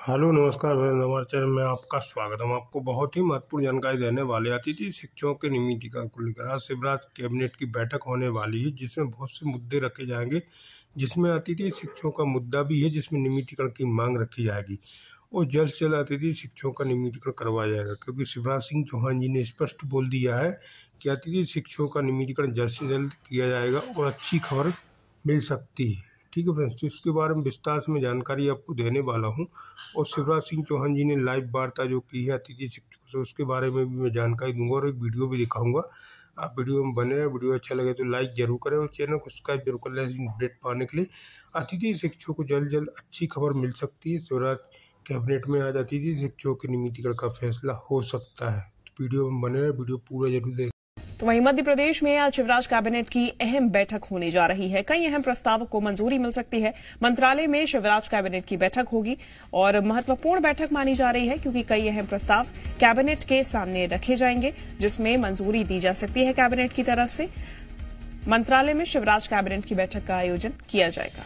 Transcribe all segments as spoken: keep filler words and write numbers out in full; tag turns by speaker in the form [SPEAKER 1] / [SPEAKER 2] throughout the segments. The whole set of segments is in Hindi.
[SPEAKER 1] हेलो नमस्कार भाई, हमारे चैनल में आपका स्वागत है। हम आपको बहुत ही महत्वपूर्ण जानकारी देने वाले अतिथि शिक्षकों के नियमितीकरण को लेकर आज शिवराज कैबिनेट की बैठक होने वाली है, जिसमें बहुत से मुद्दे रखे जाएंगे, जिसमें अतिथि शिक्षकों का मुद्दा भी है, जिसमें नियमितीकरण की मांग रखी जाएगी और जल्द से जल्द अतिथि शिक्षकों का नियमितीकरण करवाया जाएगा, क्योंकि शिवराज सिंह चौहान जी ने स्पष्ट बोल दिया है कि अतिथि शिक्षकों का नियमितीकरण जल्द से जल्द किया जाएगा और अच्छी खबर मिल सकती है। ठीक है फ्रेंड्स, तो इसके बारे में विस्तार से मैं जानकारी आपको देने वाला हूं और शिवराज सिंह चौहान जी ने लाइव वार्ता जो की है अतिथि शिक्षकों से, उसके बारे में भी मैं जानकारी दूंगा और एक वीडियो भी दिखाऊंगा। आप वीडियो में बने रहे। वीडियो अच्छा लगे तो लाइक जरूर करें और चैनल को सब्सक्राइब जरूर कर लें अपडेट पाने के लिए। अतिथि शिक्षकों को जल्द जल्द अच्छी खबर मिल सकती है। शिवराज कैबिनेट में आज अतिथि शिक्षकों के नियमितीकरण का फैसला हो सकता है। तो वीडियो में बने रहे, वीडियो पूरा जरूर देखें।
[SPEAKER 2] तो वहीं मध्य प्रदेश में आज शिवराज कैबिनेट की अहम बैठक होने जा रही है। कई अहम प्रस्तावों को मंजूरी मिल सकती है। मंत्रालय में शिवराज कैबिनेट की बैठक होगी और महत्वपूर्ण बैठक मानी जा रही है, क्योंकि कई अहम प्रस्ताव कैबिनेट के सामने रखे जाएंगे, जिसमें मंजूरी दी जा सकती है कैबिनेट की तरफ से। मंत्रालय में शिवराज कैबिनेट की बैठक का आयोजन किया जाएगा।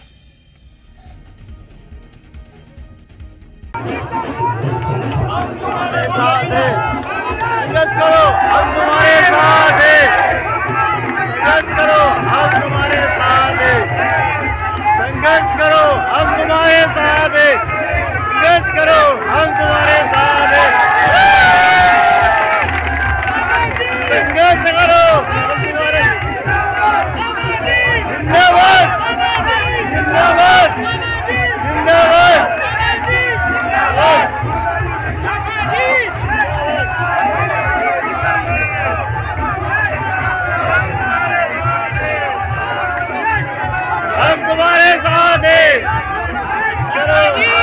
[SPEAKER 3] संघर्ष करो, हम तुम्हारे साथ हैं। संघर्ष करो, हम तुम्हारे साथ हैं। संघर्ष करो, हम तुम्हारे साथ हैं। संघर्ष करो, हम तुम्हारे साथ हैं। संघर्ष करो, हम तुम्हारे जिंदाबाद, जिंदाबाद, जिंदाबाद। हम तुम्हारे साथ हैं।